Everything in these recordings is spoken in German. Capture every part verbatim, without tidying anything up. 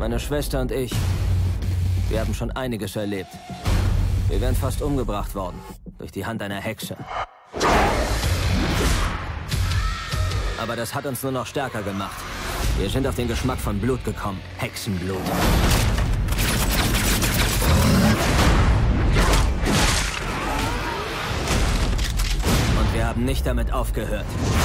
Meine Schwester und ich, wir haben schon einiges erlebt. Wir wären fast umgebracht worden. Durch die Hand einer Hexe. Aber das hat uns nur noch stärker gemacht. Wir sind auf den Geschmack von Blut gekommen. Hexenblut. Und wir haben nicht damit aufgehört.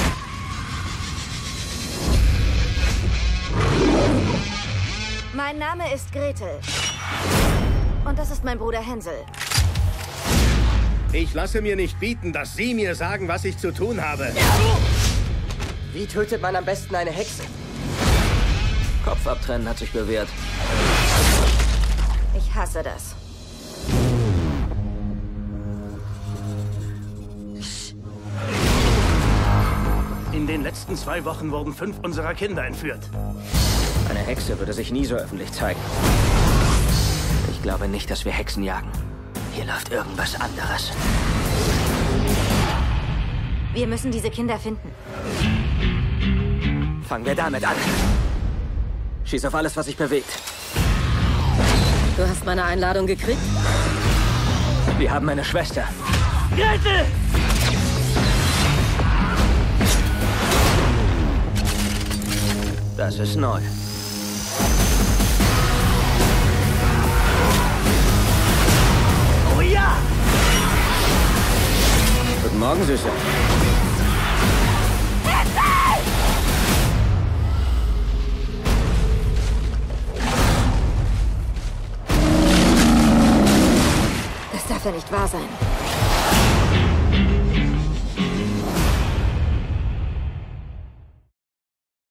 Mein Name ist Gretel. Und das ist mein Bruder Hänsel. Ich lasse mir nicht bieten, dass Sie mir sagen, was ich zu tun habe. Wie tötet man am besten eine Hexe? Kopf abtrennen hat sich bewährt. Ich hasse das. In den letzten zwei Wochen wurden fünf unserer Kinder entführt. Eine Hexe würde sich nie so öffentlich zeigen. Ich glaube nicht, dass wir Hexen jagen. Hier läuft irgendwas anderes. Wir müssen diese Kinder finden. Fangen wir damit an. Schieß auf alles, was sich bewegt. Du hast meine Einladung gekriegt? Wir haben eine Schwester. Gretel! Das ist neu. Oh ja! Guten Morgen, Süße. Das darf ja nicht wahr sein.